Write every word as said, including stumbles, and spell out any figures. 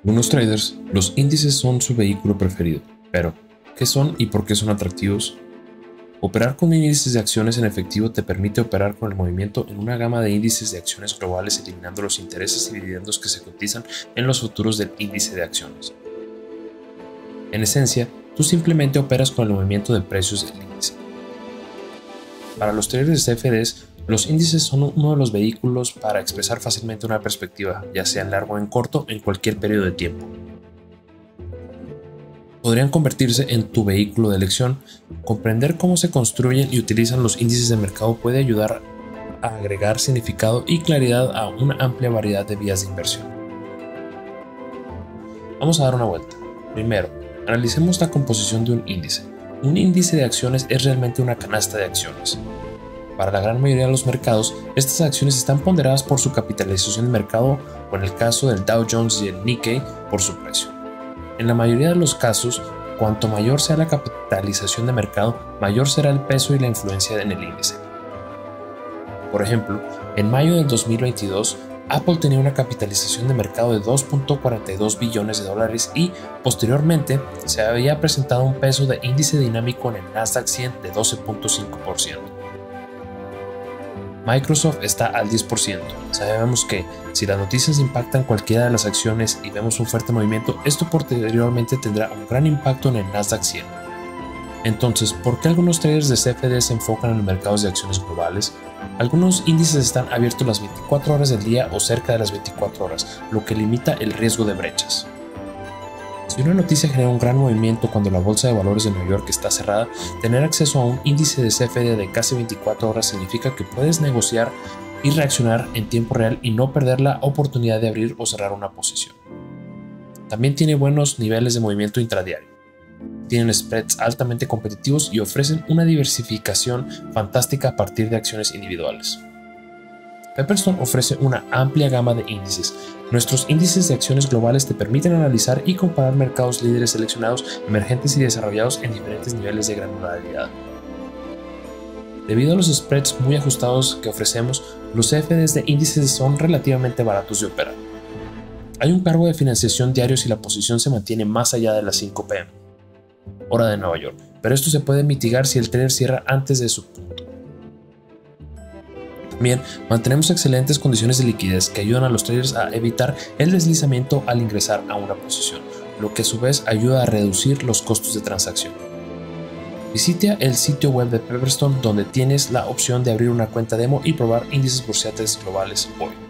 Algunos traders, los índices son su vehículo preferido, pero ¿qué son y por qué son atractivos? Operar con índices de acciones en efectivo te permite operar con el movimiento en una gama de índices de acciones globales, eliminando los intereses y dividendos que se cotizan en los futuros del índice de acciones. En esencia, tú simplemente operas con el movimiento de precios del índice. Para los traders de C F Ds, los índices son uno de los vehículos para expresar fácilmente una perspectiva, ya sea en largo o en corto, en cualquier periodo de tiempo. Podrían convertirse en tu vehículo de elección. Comprender cómo se construyen y utilizan los índices de mercado puede ayudar a agregar significado y claridad a una amplia variedad de vías de inversión. Vamos a dar una vuelta. Primero, analicemos la composición de un índice. Un índice de acciones es realmente una canasta de acciones. Para la gran mayoría de los mercados, estas acciones están ponderadas por su capitalización de mercado o, en el caso del Dow Jones y el Nikkei, por su precio. En la mayoría de los casos, cuanto mayor sea la capitalización de mercado, mayor será el peso y la influencia en el índice. Por ejemplo, en mayo del dos mil veintidós, Apple tenía una capitalización de mercado de dos punto cuarenta y dos billones de dólares y, posteriormente, se había presentado un peso de índice dinámico en el Nasdaq cien de doce punto cinco por ciento. Microsoft está al diez por ciento. Sabemos que, si las noticias impactan cualquiera de las acciones y vemos un fuerte movimiento, esto posteriormente tendrá un gran impacto en el Nasdaq cien. Entonces, ¿por qué algunos traders de C F D se enfocan en los mercados de acciones globales? Algunos índices están abiertos las veinticuatro horas del día o cerca de las veinticuatro horas, lo que limita el riesgo de brechas. Si una noticia genera un gran movimiento cuando la bolsa de valores de Nueva York está cerrada, tener acceso a un índice de C F D de casi veinticuatro horas significa que puedes negociar y reaccionar en tiempo real y no perder la oportunidad de abrir o cerrar una posición. También tiene buenos niveles de movimiento intradiario. Tienen spreads altamente competitivos y ofrecen una diversificación fantástica a partir de acciones individuales. Pepperstone ofrece una amplia gama de índices. Nuestros índices de acciones globales te permiten analizar y comparar mercados líderes seleccionados, emergentes y desarrollados en diferentes niveles de granularidad. Debido a los spreads muy ajustados que ofrecemos, los C F Ds de índices son relativamente baratos de operar. Hay un cargo de financiación diario si la posición se mantiene más allá de las cinco p m, hora de Nueva York, pero esto se puede mitigar si el trader cierra antes de su punto. También mantenemos excelentes condiciones de liquidez que ayudan a los traders a evitar el deslizamiento al ingresar a una posición, lo que a su vez ayuda a reducir los costos de transacción. Visita el sitio web de Pepperstone, donde tienes la opción de abrir una cuenta demo y probar índices bursátiles globales hoy.